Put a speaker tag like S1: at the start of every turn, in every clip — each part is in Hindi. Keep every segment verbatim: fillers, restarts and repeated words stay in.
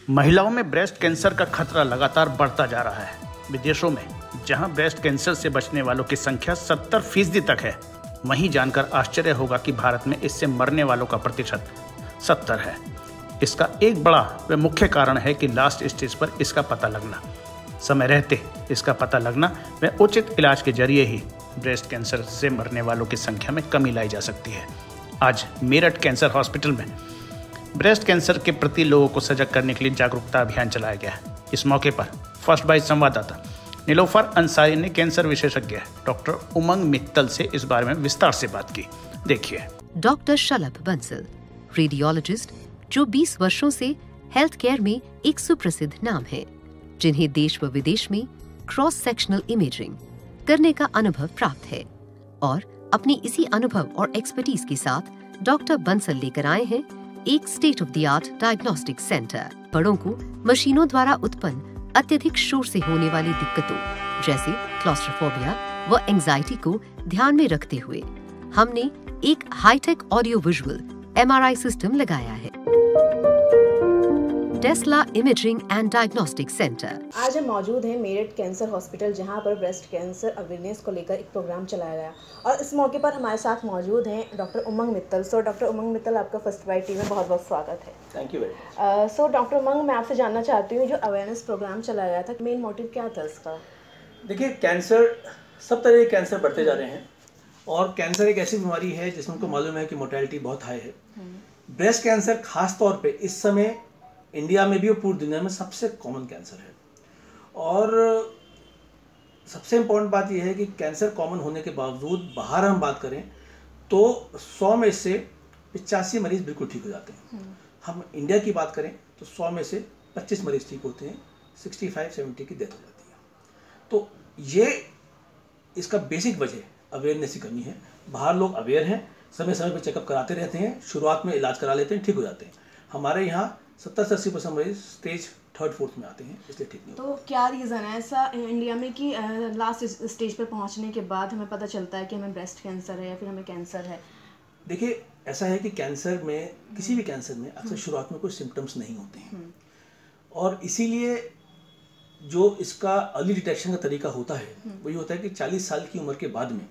S1: महिलाओं में ब्रेस्ट कैंसर का खतरा लगातार बढ़ता जा रहा है। विदेशों में जहां ब्रेस्ट कैंसर से बचने वालों की संख्या सत्तर फीसदी तक है, वहीं जानकर आश्चर्य होगा कि भारत में इससे मरने वालों का प्रतिशत सत्तर है। इसका एक बड़ा व मुख्य कारण है कि लास्ट स्टेज पर इसका पता लगना, समय रहते इसका पता लगना व उचित इलाज के जरिए ही ब्रेस्ट कैंसर से मरने वालों की संख्या में कमी लाई जा सकती है। आज मेरठ कैंसर हॉस्पिटल में ब्रेस्ट कैंसर के प्रति लोगों को सजग करने के लिए जागरूकता अभियान चलाया गया। इस मौके पर फर्स्ट बाइट संवाददाता नीलोफर अंसारी ने कैंसर विशेषज्ञ डॉक्टर उमंग मित्तल से इस बारे में विस्तार से बात की। देखिए।
S2: डॉक्टर शलभ बंसल, रेडियोलॉजिस्ट जो बीस वर्षों से हेल्थ केयर में एक सुप्रसिद्ध नाम है, जिन्हें देश व विदेश में क्रॉस सेक्शनल इमेजिंग करने का अनुभव प्राप्त है और अपनी इसी अनुभव और एक्सपर्टीज के साथ डॉक्टर बंसल लेकर आए हैं एक state of the art diagnostic centre. बड़ों को मशीनों द्वारा उत्पन्न अत्यधिक शोर से होने वाली दिक्कतों जैसे क्लॉस्ट्रोफोबिया व एंजाइटी को ध्यान में रखते हुए हमने एक hi-tech audio visual M R I system लगाया है। Tesla imaging and diagnostic centre.
S3: आज हम मौजूद हैं मेरठ कैंसर हॉस्पिटल, जहां पर ब्रेस्ट कैंसर अवेयरनेस को लेकर एक प्रोग्राम चलाया गया और इस मौके पर हमारे साथ मौजूद हैं doctor Umang Mittal. So doctor Umang Mittal, आपका फर्स्ट बाइट टीम में बहुत बहुत स्वागत है।
S4: Thank you very.
S3: So doctor Umang, मैं आपसे जानना चाहती हूँ, जो अवेयरनेस प्रोग्राम चलाया गया था, मेन मोटिव क्या था इसका?
S4: देखिए, कैंसर, सब तरह के कैंसर बढ़ते जा रहे हैं और कैंसर एक ऐसी बीमारी है जिसमें हमको मालूम है कि मोर्टेलिटी बहुत हाई है। ब्रेस्ट कैंसर खास तौर पे इस समय इंडिया में भी और पूरी दुनिया में सबसे कॉमन कैंसर है। और सबसे इम्पोर्टेंट बात यह है कि कैंसर कॉमन होने के बावजूद बाहर हम बात करें तो सौ में से पचासी मरीज बिल्कुल ठीक हो जाते हैं। हम इंडिया की बात करें तो सौ में से पच्चीस मरीज ठीक होते हैं, सिक्सटी फाइव सेवेंटी की डेथ हो जाती है। तो ये इसका बेसिक वजह अवेयरनेस की कमी है। बाहर लोग अवेयर हैं, समय समय पर चेकअप कराते रहते हैं, शुरुआत में इलाज करा लेते हैं, ठीक हो जाते हैं। हमारे यहाँ सत्तर से अस्सी परसेंट मरीज स्टेज थर्ड फोर्थ में आते हैं, इसलिए ठीक नहीं।
S3: तो क्या रीज़न है ऐसा इंडिया में कि लास्ट स्टेज पर पहुंचने के बाद हमें पता चलता है कि हमें ब्रेस्ट कैंसर है या फिर हमें कैंसर है?
S4: देखिए, ऐसा है कि कैंसर में, किसी भी कैंसर में अक्सर शुरुआत में कोई सिम्टम्स नहीं होते हैं और इसीलिए जो इसका अर्ली डिटेक्शन का तरीका होता है वो ये होता है कि चालीस साल की उम्र के बाद में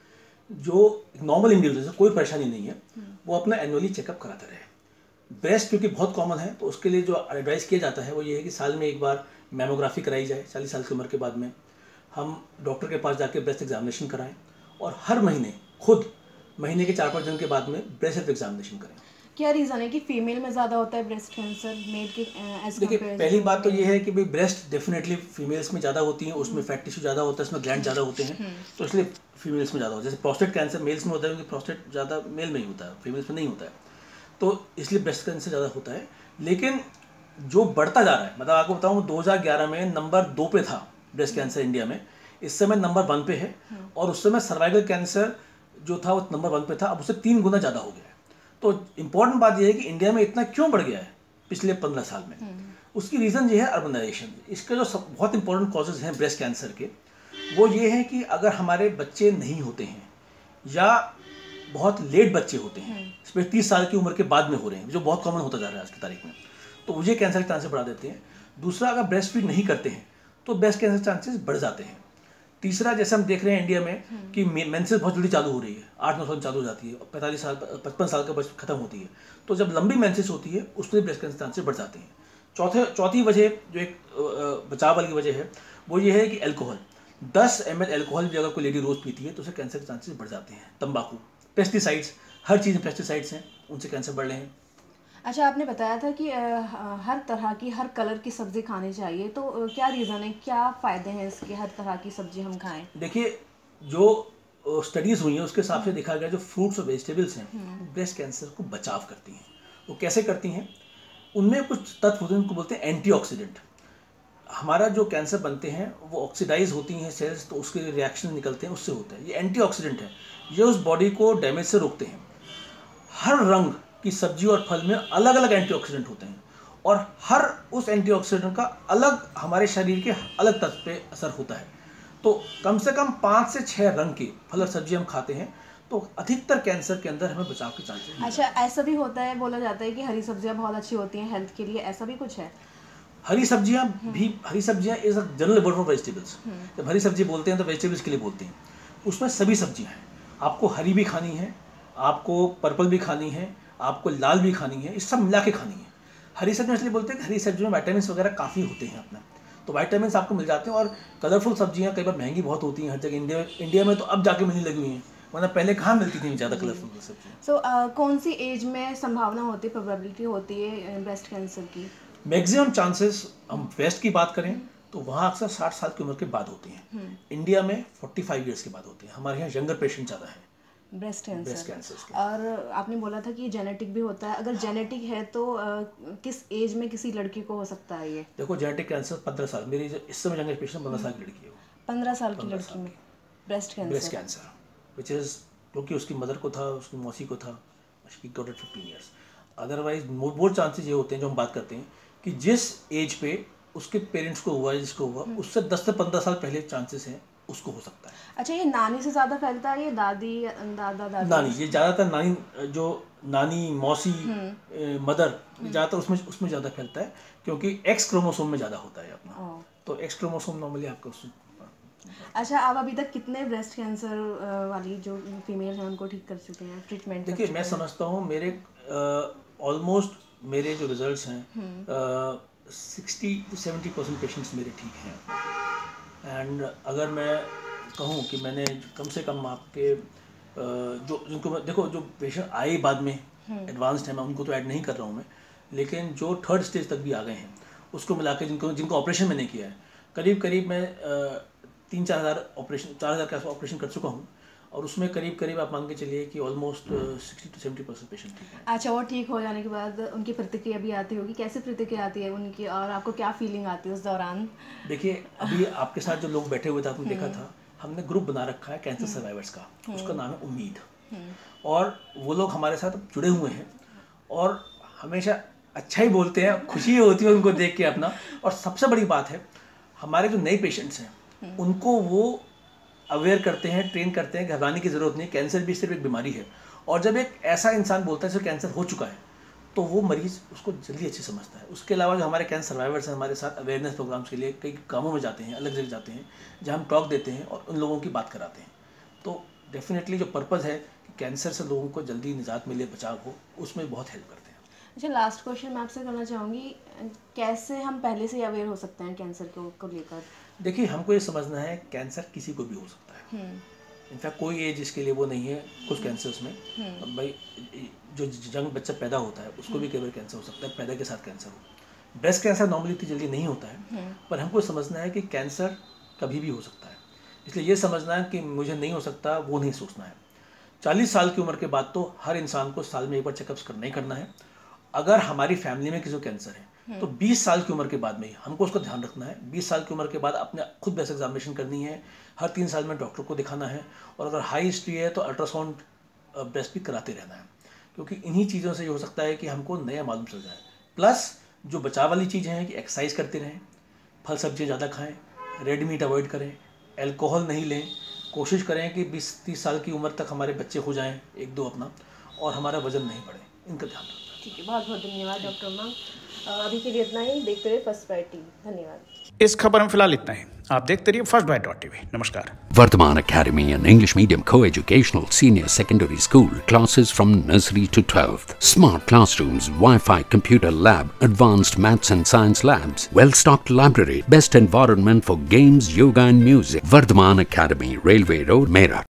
S4: जो नॉर्मल इंडिविजुअल कोई परेशानी नहीं है वो अपना एनुअली चेकअप कराता रहे। ब्रेस्ट क्योंकि बहुत कॉमन है तो उसके लिए जो एडवाइस किया जाता है वो ये है कि साल में एक बार मैमोग्राफी कराई जाए। चालीस साल की उम्र के बाद में हम डॉक्टर के पास जाके ब्रेस्ट एग्जामिनेशन कराएं और हर महीने खुद महीने के चार पाँच दिन के बाद में ब्रेस्ट हेल्थ एग्जामिनेशन करें।
S3: क्या रीज़न है कि फीमेल में ज़्यादा होता है ब्रेस्ट कैंसर मेल के एज?
S4: देखिए, पहली बात तो ये है कि भाई ब्रेस्ट डेफिनेटली फीमेल्स में ज़्यादा होती है, उसमें फैट टिश्यू ज़्यादा होता है, उसमें ग्लैंड ज़्यादा होते हैं, तो इसलिए फीमेल्स में ज़्यादा होता है। जैसे प्रोस्टेट कैंसर मेल्स में होता है क्योंकि प्रोस्टेट ज़्यादा मेल में ही होता है, फीमेल्स में नहीं होता है, तो इसलिए ब्रेस्ट कैंसर ज़्यादा होता है। लेकिन जो बढ़ता जा रहा है, मतलब आपको बताऊँ, दो हज़ार ग्यारह में नंबर दो पे था ब्रेस्ट कैंसर इंडिया में, इस समय नंबर वन पे है और उस समय सर्वाइकल कैंसर जो था वो नंबर वन पे था, अब उससे तीन गुना ज़्यादा हो गया है। तो इम्पॉर्टेंट बात यह है कि इंडिया में इतना क्यों बढ़ गया है पिछले पंद्रह साल में, उसकी रीज़न ये है अर्बनाइजेशन। इसके जो सब बहुत इंपॉर्टेंट कॉजेज़ हैं ब्रेस्ट कैंसर के, वो ये हैं कि अगर हमारे बच्चे नहीं होते हैं या बहुत लेट बच्चे होते हैं, स्पेशली तीस साल की उम्र के बाद में हो रहे हैं, जो बहुत कॉमन होता जा रहा है आज की तारीख में, तो मुझे कैंसर के चांसेस बढ़ा देते हैं। दूसरा, अगर ब्रेस्ट फीड नहीं करते हैं तो ब्रेस्ट कैंसर चांसेस बढ़ जाते हैं। तीसरा, जैसे हम देख रहे हैं इंडिया में कि मेंसेस बहुत जल्दी चालू हो रही है, आठ नौ साल चालू हो जाती है और पैंतालीस साल पचपन साल के बाद खत्म होती है, तो जब लंबी मेंसेस होती है उसमें ब्रेस्ट कैंसर चांसेस बढ़ जाते हैं। चौथे चौथी वजह जो एक बचाव वाली वजह है वो ये है कि अल्कोहल, दस एम एल अल्कोहल भी अगर कोई लेडी रोज़ पीती है तो उससे कैंसर के चांसेस बढ़ जाते हैं। तंबाकू, पेस्टिसाइड्स, हर चीज़ में पेस्टिसाइड्स हैं, उनसे कैंसर बढ़ रहे हैं।
S3: अच्छा, आपने बताया था कि आ, हर तरह की, हर कलर की सब्ज़ी खानी चाहिए, तो आ, क्या रीज़न है, क्या फ़ायदे हैं इसके, हर तरह की सब्ज़ी हम खाएं?
S4: देखिए, जो स्टडीज़ हुई हैं उसके हिसाब से देखा गया जो फ्रूट्स और वेजिटेबल्स हैं ब्रेस्ट कैंसर को बचाव करती हैं। वो कैसे करती हैं? उनमें कुछ तत्व होते हैं, उनको बोलते हैं एंटीऑक्सीडेंट। हमारा जो कैंसर बनते हैं वो ऑक्सीडाइज होती हैं सेल्स, तो उसके रिएक्शन निकलते हैं, उससे होता है। ये एंटीऑक्सीडेंट है, ये उस बॉडी को डैमेज से रोकते हैं। हर रंग की सब्जी और फल में अलग अलग एंटीऑक्सीडेंट होते हैं और हर उस एंटीऑक्सीडेंट का अलग हमारे शरीर के अलग तत्व पे असर होता है। तो कम से कम पाँच से छः रंग के फल और सब्जी हम खाते हैं तो अधिकतर कैंसर के अंदर हमें बचाव के चांसेस।
S3: अच्छा, ऐसा भी होता है, बोला जाता है कि हरी सब्जियां बहुत अच्छी होती हैं हेल्थ के लिए, ऐसा भी कुछ है?
S4: हरी सब्जियां भी, हरी सब्जियां is a general word for vegetables. जब हरी सब्जी बोलते हैं तो वेजिटेबल्स के लिए बोलते हैं। उसमें सभी सब्जियां हैं, आपको हरी भी खानी है, आपको पर्पल भी खानी है, आपको लाल भी खानी है, इस सब मिला के खानी है। हरी सब्जियां इसलिए बोलते हैं कि हरी सब्जियों में विटामिन वगैरह काफ़ी होते हैं अपना, तो विटामिन आपको मिल जाते हैं। और कलरफुल सब्जियां कई बार महंगी बहुत होती हैं हर जगह। इंडिया इंडिया में तो अब जाके मिलने लगी हुई हैं, वरना पहले कहाँ मिलती थी ज़्यादा कलरफुल सब्जियां।
S3: सो so, uh, कौन सी एज में संभावना होती है, प्रोबेबिलिटी होती है ब्रेस्ट कैंसर की?
S4: मैक्सिमम चांसेस हम वेस्ट की बात करें तो वहाँ अक्सर साठ साल की उम्र के बाद होती हैं। इंडिया में पैंतालीस इयर्स के बाद होती हैं। हमारे यहाँ यंगर पेशेंट ज़्यादा हैं
S3: ब्रेस्ट कैंसर।
S4: Breast cancer.
S3: और आपने बोला था कि जेनेटिक भी होता है, अगर जेनेटिक है तो आ, किस एज में किसी लड़की को हो सकता है ये?
S4: देखो जेनेटिक कैंसर पंद्रह साल, मेरी इस समय यंगर पेशेंट पंद्रह साल की लड़की है।
S3: पंद्रह साल की लड़की में breast cancer?
S4: Breast cancer which is, क्योंकि उसकी मदर को था, उसकी मौसी को था, she got it fifteen years. Otherwise more chances ये होते हैं जो हम बात करते हैं कि जिस एज पे उसके पेरेंट्स को हुआ है, जिसको हुआ, उससे दस से पंद्रह साल पहले चांसेस हैं उसको हो सकता है।
S3: अच्छा, ये नानी से ज़्यादा फैलता है, ये दादी दादा दादी?
S4: नानी, ये ज़्यादातर नानी, जो नानी मौसी मदर, ज़्यादातर उसमें उसमें ज़्यादा फैलता है, क्योंकि एक्स क्रोमोसोम में ज़्यादा होता है अपना। तो एक्स क्रोमोसोम नॉर्मली आपका।
S3: अच्छा, आप अभी तक कितने ब्रेस्ट कैंसर वाली जो फीमेल हैं उनको ठीक कर चुके हैं, ट्रीटमेंट?
S4: देखिए, मैं समझता हूँ मेरे ऑलमोस्ट मेरे जो रिजल्ट्स हैं sixty to seventy percent patients मेरे ठीक हैं। एंड अगर मैं कहूँ कि मैंने कम से कम आपके जो जिनको मैं, देखो जो पेशेंट आए बाद में एडवांस्ड है, मैं उनको तो ऐड नहीं कर रहा हूँ मैं, लेकिन जो थर्ड स्टेज तक भी आ गए हैं उसको मिला के जिनको जिनको ऑपरेशन मैंने किया है, करीब करीब मैं तीन चार हज़ार ऑपरेशन चार हज़ार का ऑपरेशन कर चुका हूँ। और उसमें करीब करीब आप मान के चलिए कि almost sixty to seventy percent patient ठीक है।
S3: अच्छा, वो ठीक हो जाने के बाद उनकी प्रतिक्रिया भी आती होगी, कैसे प्रतिक्रिया आती है उनकी और आपको क्या फीलिंग आती है उस दौरान?
S4: देखिए, अभी आपके साथ जो लोग बैठे हुए थे आपने देखा था, हमने ग्रुप बना रखा है कैंसर सर्वाइवर्स का, उसका नाम है उम्मीद। और वो लोग हमारे साथ जुड़े हुए हैं और हमेशा अच्छा ही बोलते हैं, खुशी होती है उनको देख के अपना। और सबसे बड़ी बात है, हमारे जो नए पेशेंट्स हैं उनको वो अवेयर करते हैं, ट्रेन करते हैं, घबराने की ज़रूरत नहीं, कैंसर भी सिर्फ एक बीमारी है। और जब एक ऐसा इंसान बोलता है जिसे कैंसर हो चुका है तो वो मरीज़ उसको जल्दी अच्छे समझता है। उसके अलावा जो हमारे कैंसर सर्वाइवर्स हैं हमारे साथ अवेयरनेस प्रोग्राम्स के लिए कई कामों में जाते हैं, अलग जगह जाते हैं, जहाँ हम टॉक देते हैं और उन लोगों की बात कराते हैं। तो डेफिनेटली जो पर्पज़ है कि कैंसर से लोगों को जल्दी निजात मिले, बचाव हो, उसमें बहुत हेल्प करते हैं।
S3: अच्छा, लास्ट क्वेश्चन मैं आपसे करना चाहूँगी, कैसे हम पहले से अवेयर हो सकते हैं कैंसर को को लेकर?
S4: देखिए, हमको ये समझना है कैंसर किसी को भी हो सकता है। इनफैक्ट कोई एज इसके लिए वो नहीं है। कुछ कैंसर्स में अब भाई जो जंग बच्चा पैदा होता है उसको भी कई बार कैंसर हो सकता है, पैदा के साथ कैंसर हो। ब्रेस्ट कैंसर नॉर्मली इतनी जल्दी नहीं होता है, पर हमको समझना है कि कैंसर कभी भी हो सकता है। इसलिए ये समझना है कि मुझे नहीं हो सकता वो नहीं सोचना है। चालीस साल की उम्र के बाद तो हर इंसान को साल में एक बार चेकअप्स करना ही करना है। अगर हमारी फैमिली में किसी को कैंसर है तो बीस साल की उम्र के बाद में हमको उसका ध्यान रखना है। बीस साल की उम्र के बाद अपने खुद ब्रेस्ट एग्जामिनेशन करनी है, हर तीन साल में डॉक्टर को दिखाना है, और अगर हाई हिस्ट्री है तो अल्ट्रासाउंड ब्रेस्ट भी कराते रहना है, क्योंकि इन्हीं चीज़ों से ये हो सकता है कि हमको नया मालूम चल जाए। प्लस जो बचाव वाली चीज़ें हैं कि एक्सरसाइज करते रहें, फल सब्जियाँ ज़्यादा खाएँ, रेड मीट अवॉइड करें, एल्कोहल नहीं लें, कोशिश करें कि बीस तीस साल की उम्र तक हमारे बच्चे हो जाएँ एक दो अपना, और हमारा वजन नहीं बढ़े, इनका ध्यान रखना।
S3: ठीक है, बहुत बहुत धन्यवाद डॉक्टर उमंग। अभी के लिए इतना ही। देखते रहिए फर्स्ट बाइट टीवी। धन्यवाद।
S1: इस खबर में फिलहाल इतना ही। आप देखते रहिए फर्स्ट बाइट डॉट टीवी। नमस्कार।
S5: Vardhaman Academy, an English medium co-educational senior secondary school. Classes from nursery to twelfth. Smart classrooms, Wi-Fi computer lab, advanced maths and science labs, well-stocked library, best environment for games, yoga and music. Vardhaman Academy, Railway Road, Meerut.